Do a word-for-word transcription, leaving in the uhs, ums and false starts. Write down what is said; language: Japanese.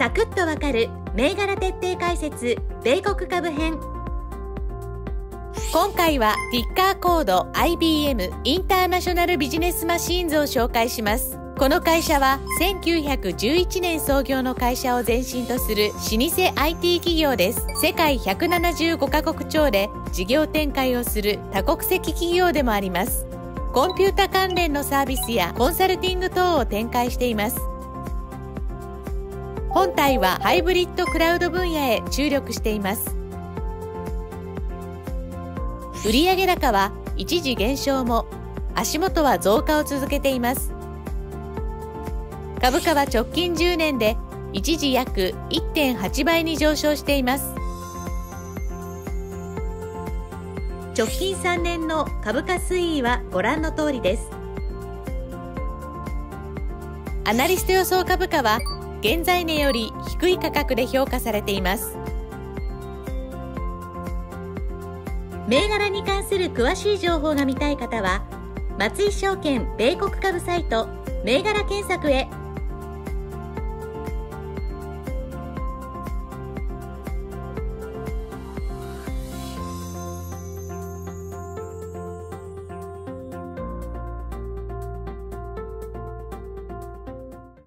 サクッとわかる銘柄徹底解説米国株編。今回はティッカーコード アイビーエム インターナショナルビジネスマシーンズを紹介します。この会社はせんきゅうひゃくじゅういちねん創業の会社を前身とする老舗 アイティー 企業です。世界ひゃくななじゅうごカ国超で事業展開をする多国籍企業でもあります。コンピュータ関連のサービスやコンサルティング等を展開しています。本体はハイブリッドクラウド分野へ注力しています。売上高は一時減少も足元は増加を続けています。株価は直近じゅうねんで一時約 いってんはちばいに上昇しています。直近さんねんの株価推移はご覧の通りです。アナリスト予想株価は現在値より低い価格で評価されています。銘柄に関する詳しい情報が見たい方は松井証券米国株サイト銘柄検索へ